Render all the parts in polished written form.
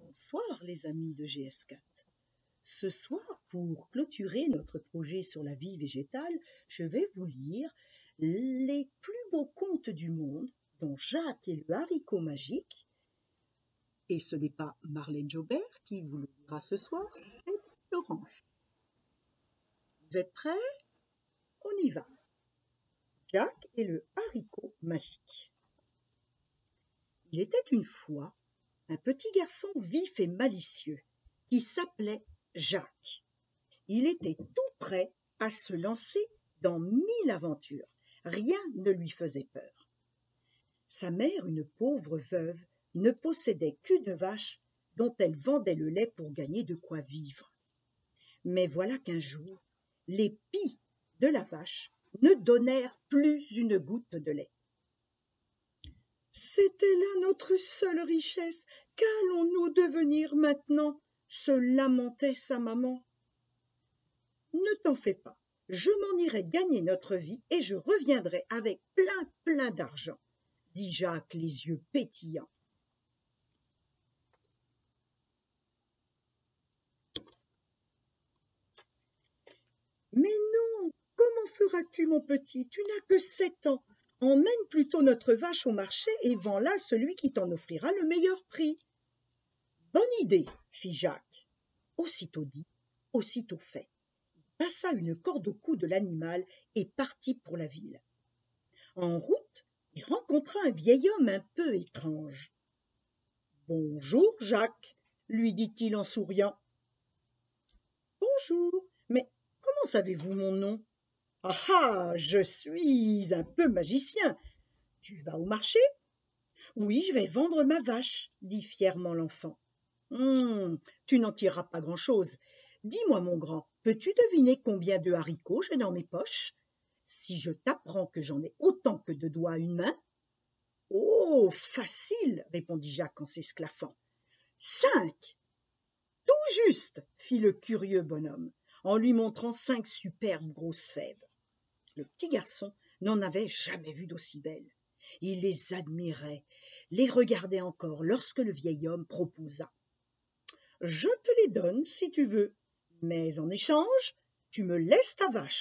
Bonsoir les amis de GS4. Ce soir, pour clôturer notre projet sur la vie végétale, je vais vous lire les plus beaux contes du monde, dont Jacques et le haricot magique. Et ce n'est pas Marlène Jobert qui vous le lira ce soir, c'est Florence. Vous êtes prêts? On y va. Jacques et le haricot magique. Il était une fois un petit garçon vif et malicieux qui s'appelait Jacques. Il était tout prêt à se lancer dans 1000 aventures. Rien ne lui faisait peur. Sa mère, une pauvre veuve, ne possédait qu'une vache dont elle vendait le lait pour gagner de quoi vivre. Mais voilà qu'un jour, les pies de la vache ne donnèrent plus une goutte de lait. C'était là notre seule richesse. Qu'allons-nous devenir maintenant? Se lamentait sa maman. Ne t'en fais pas, je m'en irai gagner notre vie et je reviendrai avec plein d'argent, dit Jacques les yeux pétillants. Mais non, comment feras-tu mon petit? Tu n'as que 7 ans. Emmène plutôt notre vache au marché et vends-la à celui qui t'en offrira le meilleur prix. Bonne idée, fit Jacques. Aussitôt dit, aussitôt fait. Il passa une corde au cou de l'animal et partit pour la ville. En route, il rencontra un vieil homme un peu étrange. « Bonjour, Jacques, lui dit-il en souriant. « Bonjour, mais comment savez-vous mon nom? »« Ah ah, je suis un peu magicien. Tu vas au marché? »« Oui, je vais vendre ma vache, dit fièrement l'enfant. Tu n'en tireras pas grand-chose. Dis-moi, mon grand, peux-tu deviner combien de haricots j'ai dans mes poches? Si je t'apprends que j'en ai autant que de doigts à une main. »« Oh, facile, répondit Jacques en s'esclaffant. 5. Tout juste, fit le curieux bonhomme, en lui montrant 5 superbes grosses fèves. Le petit garçon n'en avait jamais vu d'aussi belles. Il les admirait, les regardait encore lorsque le vieil homme proposa. « Je te les donne si tu veux, mais en échange, tu me laisses ta vache. »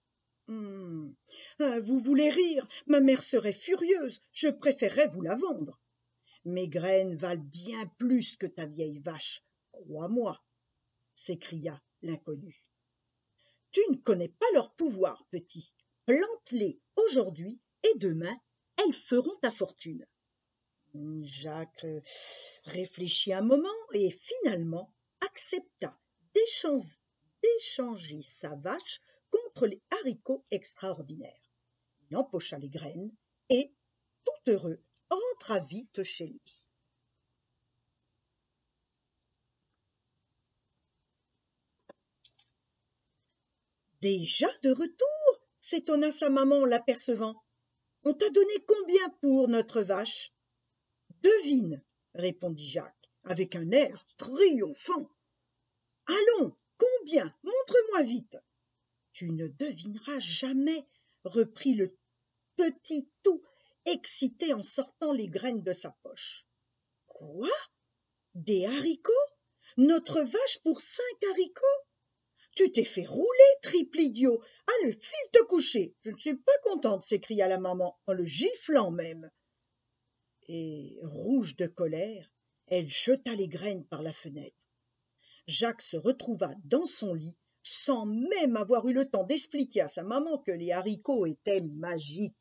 Vous voulez rire, ma mère serait furieuse, je préférerais vous la vendre. Mes graines valent bien plus que ta vieille vache, crois-moi, s'écria l'inconnu. Tu ne connais pas leur pouvoir, petit. Plante-les aujourd'hui et demain, elles feront ta fortune. Jacques réfléchit un moment et finalement accepta d'échanger sa vache contre les haricots extraordinaires. Il empocha les graines et, tout heureux, rentra vite chez lui. Déjà de retour? S'étonna sa maman en l'apercevant. On t'a donné combien pour notre vache? Devine, répondit Jacques, avec un air triomphant. Allons, combien? Montre-moi vite. Tu ne devineras jamais, reprit le petit tout excité en sortant les graines de sa poche. Quoi? Des haricots? Notre vache pour 5 haricots? Tu t'es fait rouler, triple idiot. Allez, file te coucher. Je ne suis pas contente, s'écria la maman, en le giflant même. Et, rouge de colère, elle jeta les graines par la fenêtre. Jacques se retrouva dans son lit, sans même avoir eu le temps d'expliquer à sa maman que les haricots étaient magiques.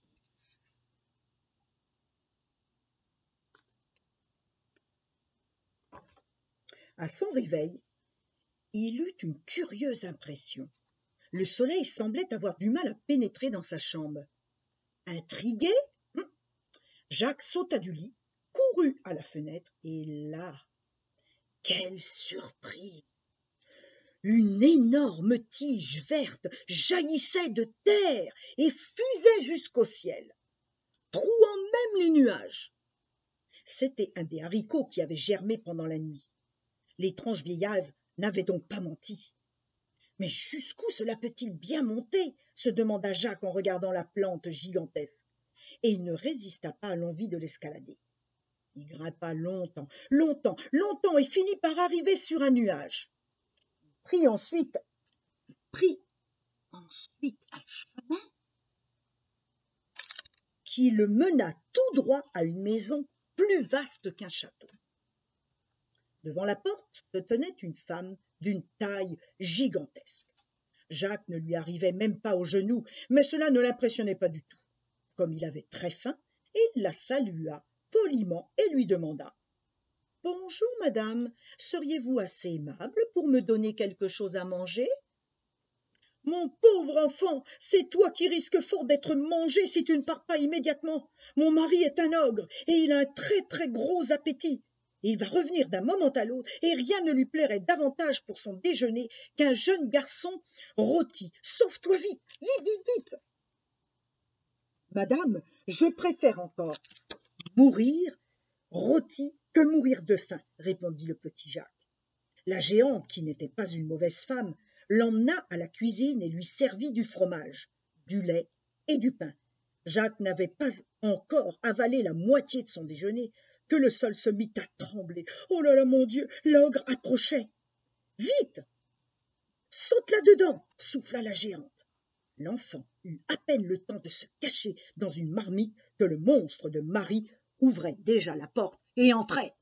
À son réveil, il eut une curieuse impression. Le soleil semblait avoir du mal à pénétrer dans sa chambre. Intrigué, Jacques sauta du lit, courut à la fenêtre et là, quelle surprise! Une énorme tige verte jaillissait de terre et fusait jusqu'au ciel, trouant même les nuages. C'était un des haricots qui avait germé pendant la nuit. L'étrange vieillard n'avait donc pas menti. Mais jusqu'où cela peut-il bien monter? Se demanda Jacques en regardant la plante gigantesque, et il ne résista pas à l'envie de l'escalader. Il grimpa longtemps, longtemps, longtemps et finit par arriver sur un nuage. Prit ensuite un chemin qui le mena tout droit à une maison plus vaste qu'un château. Devant la porte se tenait une femme d'une taille gigantesque. Jacques ne lui arrivait même pas aux genoux, mais cela ne l'impressionnait pas du tout. Comme il avait très faim, il la salua poliment et lui demanda « Bonjour, madame, seriez-vous assez aimable pour me donner quelque chose à manger ?»« Mon pauvre enfant, c'est toi qui risques fort d'être mangé si tu ne pars pas immédiatement. Mon mari est un ogre et il a un très très gros appétit. Il va revenir d'un moment à l'autre et rien ne lui plairait davantage pour son déjeuner qu'un jeune garçon rôti. Sauve-toi vite, vite, vite, vite !»« Madame, je préfère encore mourir rôti que mourir de faim, » répondit le petit Jacques. La géante, qui n'était pas une mauvaise femme, l'emmena à la cuisine et lui servit du fromage, du lait et du pain. Jacques n'avait pas encore avalé la moitié de son déjeuner que le sol se mit à trembler. « Oh là là, mon Dieu, l'ogre approchait !»« Vite, saute là-dedans !» souffla la géante. L'enfant eut à peine le temps de se cacher dans une marmite que le monstre de Marie ouvrait déjà la porte et entrait.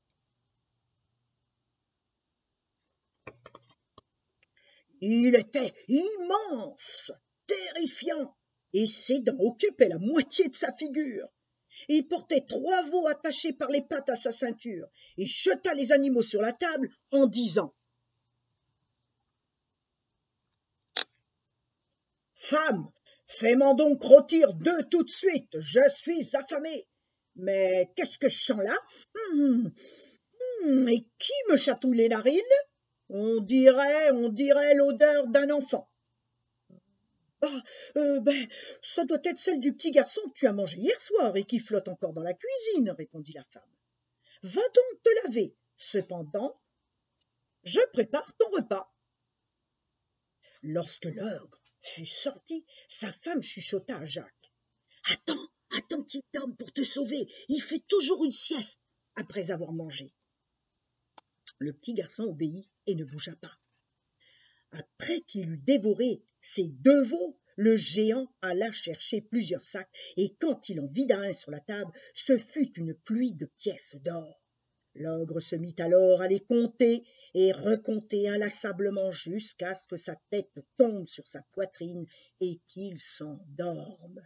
Il était immense, terrifiant, et ses dents occupaient la moitié de sa figure. Il portait 3 veaux attachés par les pattes à sa ceinture et jeta les animaux sur la table en disant « Femme, fais-moi donc rôtir 2 tout de suite, je suis affamé. Mais qu'est-ce que je sens là? Et qui me chatouille les narines? On dirait l'odeur d'un enfant. » Ça doit être celle du petit garçon que tu as mangé hier soir et qui flotte encore dans la cuisine, répondit la femme. Va donc te laver. Cependant, je prépare ton repas. Lorsque l'ogre fut sorti, sa femme chuchota à Jacques. Attends qu'il dorme pour te sauver. Il fait toujours une sieste après avoir mangé. Le petit garçon obéit et ne bougea pas. Après qu'il eut dévoré ses 2 veaux, le géant alla chercher plusieurs sacs, et quand il en vida un sur la table, ce fut une pluie de pièces d'or. L'ogre se mit alors à les compter et recompter inlassablement jusqu'à ce que sa tête tombe sur sa poitrine et qu'il s'endorme.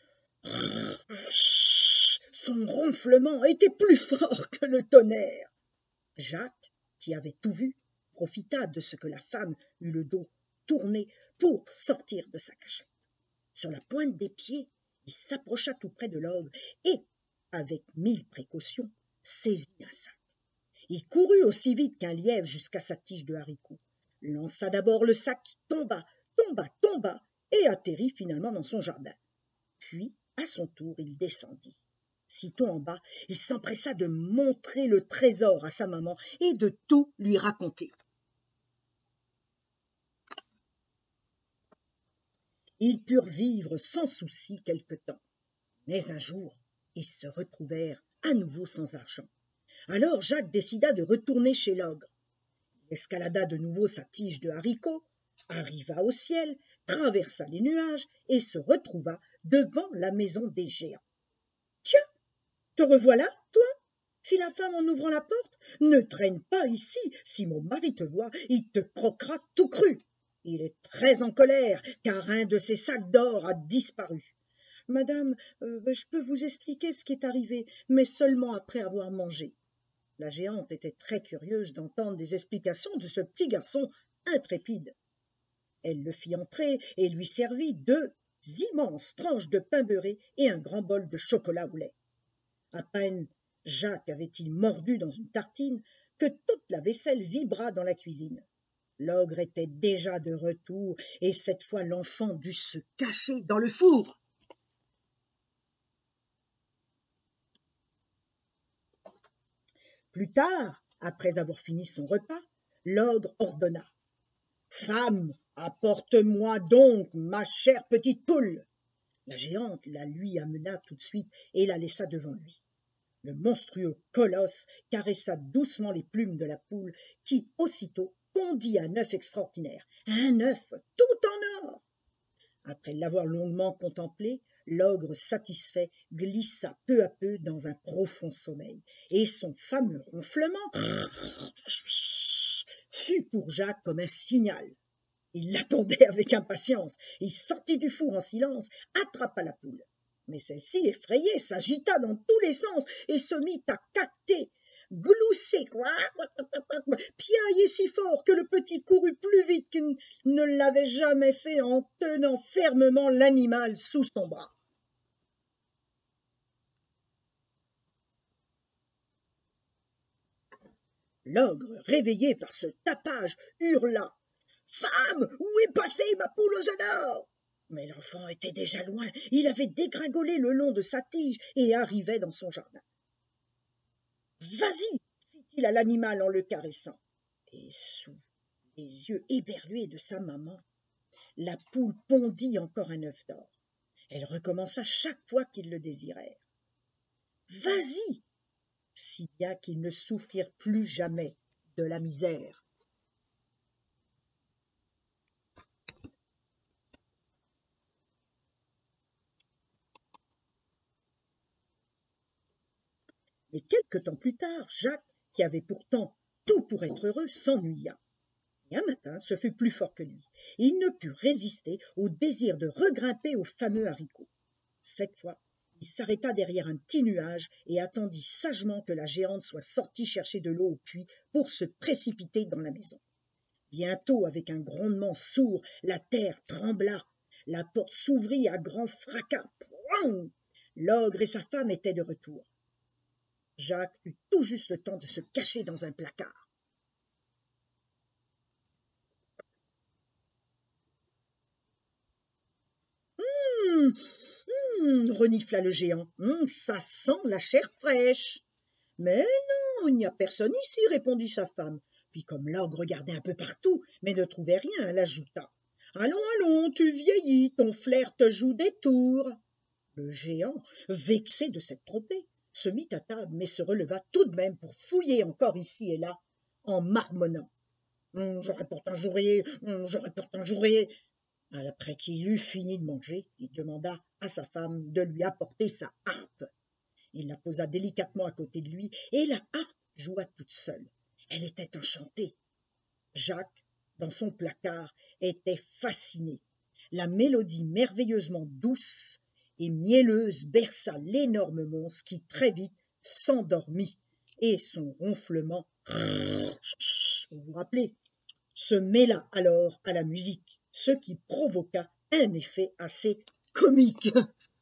Son ronflement était plus fort que le tonnerre. Jacques, qui avait tout vu, profita de ce que la femme eut le dos tourné pour sortir de sa cachette. Sur la pointe des pieds, il s'approcha tout près de l'ogre et, avec 1000 précautions, saisit un sac. Il courut aussi vite qu'un lièvre jusqu'à sa tige de haricots, lança d'abord le sac qui tomba et atterrit finalement dans son jardin. Puis, à son tour, il descendit. Sitôt en bas, il s'empressa de montrer le trésor à sa maman et de tout lui raconter. Ils purent vivre sans souci quelque temps. Mais un jour, ils se retrouvèrent à nouveau sans argent. Alors Jacques décida de retourner chez l'ogre. Il escalada de nouveau sa tige de haricots, arriva au ciel, traversa les nuages et se retrouva devant la maison des géants. « Tiens, te revoilà, toi ?» fit la femme en ouvrant la porte. « Ne traîne pas ici, si mon mari te voit, il te croquera tout cru. Il est très en colère, car un de ses sacs d'or a disparu. Madame, je peux vous expliquer ce qui est arrivé, mais seulement après avoir mangé. » La géante était très curieuse d'entendre des explications de ce petit garçon intrépide. Elle le fit entrer et lui servit 2 immenses tranches de pain beurré et un grand bol de chocolat au lait. À peine Jacques avait-il mordu dans une tartine que toute la vaisselle vibra dans la cuisine. L'ogre était déjà de retour et cette fois l'enfant dut se cacher dans le four. Plus tard, après avoir fini son repas, l'ogre ordonna « Femme, apporte-moi donc ma chère petite poule !» La géante la lui amena tout de suite et la laissa devant lui. Le monstrueux colosse caressa doucement les plumes de la poule qui, aussitôt, pondit un œuf extraordinaire, un œuf tout en or. Après l'avoir longuement contemplé, l'ogre satisfait glissa peu à peu dans un profond sommeil, et son fameux ronflement fut pour Jacques comme un signal. Il l'attendait avec impatience. Il sortit du four en silence, attrapa la poule. Mais celle-ci, effrayée, s'agita dans tous les sens et se mit à caqueter, glousser, piailler si fort que le petit courut plus vite qu'il ne l'avait jamais fait en tenant fermement l'animal sous son bras. L'ogre, réveillé par ce tapage, hurla. « Femme, où est passée ma poule aux œufs d'or ?» Mais l'enfant était déjà loin, il avait dégringolé le long de sa tige et arrivait dans son jardin. « Vas-y » fit-il à l'animal en le caressant. Et sous les yeux éberlués de sa maman, la poule pondit encore un œuf d'or. Elle recommença chaque fois qu'ils le désirèrent. « Vas-y » si bien qu'ils ne souffrirent plus jamais de la misère. Mais quelque temps plus tard, Jacques, qui avait pourtant tout pour être heureux, s'ennuya. Et un matin, ce fut plus fort que lui. Il ne put résister au désir de regrimper au fameux haricot. Cette fois, il s'arrêta derrière un petit nuage et attendit sagement que la géante soit sortie chercher de l'eau au puits pour se précipiter dans la maison. Bientôt, avec un grondement sourd, la terre trembla. La porte s'ouvrit à grand fracas. L'ogre et sa femme étaient de retour. Jacques eut tout juste le temps de se cacher dans un placard. Renifla le géant. Ça sent la chair fraîche. Mais non, il n'y a personne ici, répondit sa femme. Puis comme l'ogre regardait un peu partout, mais ne trouvait rien, elle ajouta. Allons, allons, tu vieillis, ton flair te joue des tours. Le géant, vexé de s'être trompé, se mit à table, mais se releva tout de même pour fouiller encore ici et là, en marmonnant. J'aurais pourtant juré, j'aurais pourtant juré. Après qu'il eut fini de manger, il demanda à sa femme de lui apporter sa harpe. Il la posa délicatement à côté de lui, et la harpe joua toute seule. Elle était enchantée. Jacques, dans son placard, était fasciné. La mélodie merveilleusement douce et mielleuse berça l'énorme monstre qui très vite s'endormit, et son ronflement, vous vous rappelez, se mêla alors à la musique, ce qui provoqua un effet assez comique.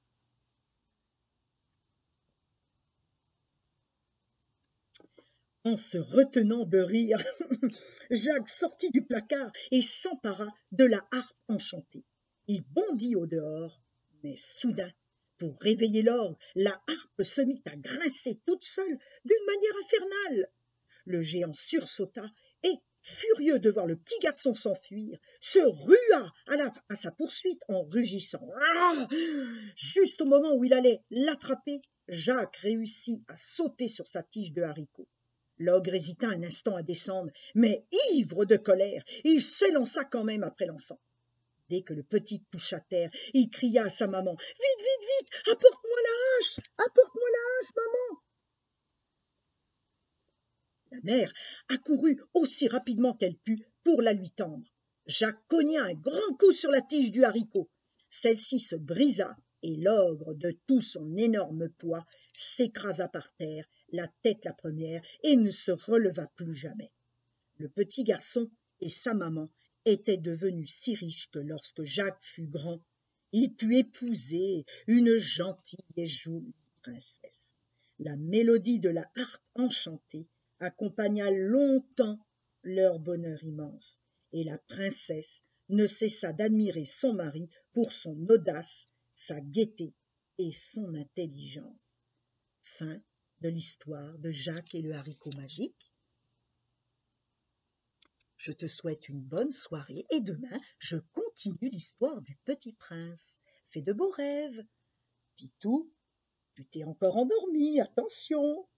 En se retenant de rire, Jacques sortit du placard et s'empara de la harpe enchantée. Il bondit au dehors, mais soudain, pour réveiller l'orgue, la harpe se mit à grincer toute seule d'une manière infernale. Le géant sursauta et, furieux de voir le petit garçon s'enfuir, se rua à sa poursuite en rugissant. Juste au moment où il allait l'attraper, Jacques réussit à sauter sur sa tige de haricot. L'ogre hésita un instant à descendre, mais ivre de colère, il s'élança quand même après l'enfant. Dès que le petit toucha terre, il cria à sa maman. « Vite, vite, vite, apporte-moi la hache, apporte-moi la hache, maman !» La mère accourut aussi rapidement qu'elle put pour la lui tendre. Jacques cogna un grand coup sur la tige du haricot. Celle-ci se brisa et l'ogre, de tout son énorme poids, s'écrasa par terre, la tête la première, et ne se releva plus jamais. Le petit garçon et sa maman étaient devenus si riches que lorsque Jacques fut grand, il put épouser une gentille et jolie princesse. La mélodie de la harpe enchantée accompagna longtemps leur bonheur immense, et la princesse ne cessa d'admirer son mari pour son audace, sa gaieté et son intelligence. Fin de l'histoire de Jacques et le haricot magique. Je te souhaite une bonne soirée et demain, je continue l'histoire du petit prince. Fais de beaux rêves. Pitou. Tu t'es encore endormi, attention.